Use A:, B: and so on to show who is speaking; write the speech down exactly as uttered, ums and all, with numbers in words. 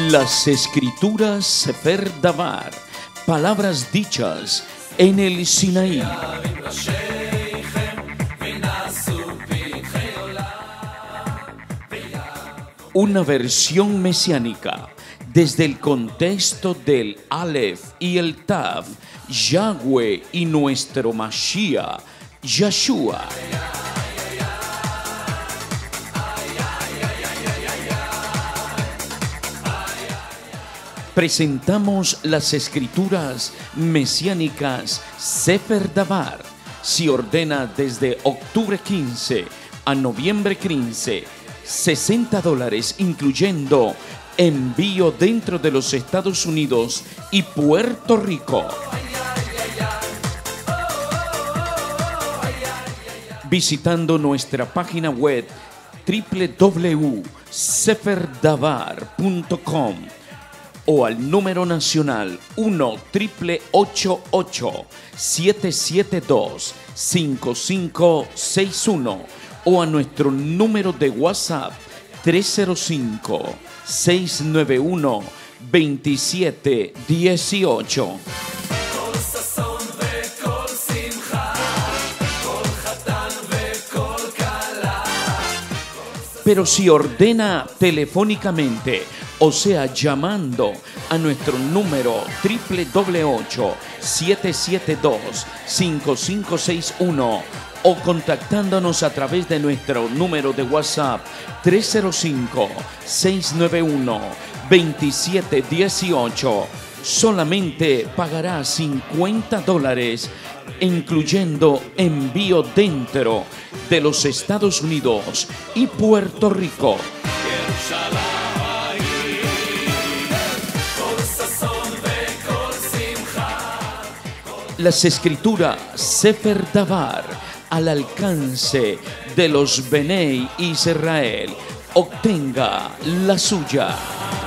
A: Las Escrituras Sefer Davar, palabras dichas en el Sinaí. Una versión mesiánica desde el contexto del Aleph y el Tav, Yahweh y nuestro Mashiach, Yeshua. Presentamos las escrituras mesiánicas Sefer Davar. Se ordena desde octubre quince a noviembre quince, sesenta dólares incluyendo envío dentro de los Estados Unidos y Puerto Rico. Visitando nuestra página web doble u doble u doble u punto sefer davar punto com o al número nacional uno, ocho ocho ocho, siete siete dos, cinco cinco seis uno o a nuestro número de WhatsApp tres cero cinco, seis nueve uno, dos siete uno ocho. Pero si ordena telefónicamente, o sea, llamando a nuestro número doble u doble u doble u punto ocho, siete siete dos, cinco cinco seis uno o contactándonos a través de nuestro número de WhatsApp tres cero cinco, seis nueve uno, dos siete uno ocho, solamente pagará cincuenta dólares, incluyendo envío dentro de los Estados Unidos y Puerto Rico. Las escrituras Sefer Davar al alcance de los Benei Israel. Obtenga la suya.